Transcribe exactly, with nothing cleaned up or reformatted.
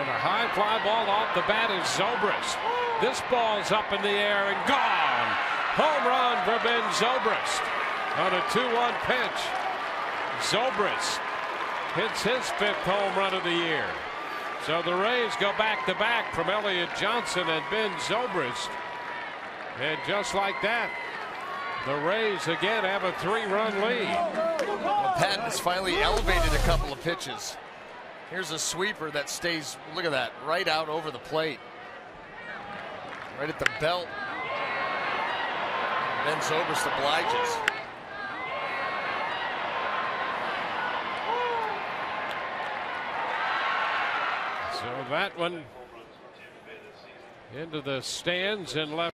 And a high fly ball off the bat is Zobrist. This ball's up in the air and gone. Home run for Ben Zobrist on a two one pitch. Zobrist hits his fifth home run of the year. So the Rays go back to back from Elliott Johnson and Ben Zobrist. And just like that, the Rays again have a three run lead. Well, Patton has finally elevated a couple of pitches. Here's a sweeper that stays, look at that, right out over the plate. Right at the belt. Ben Zobrist obliges. So that one into the stands and left.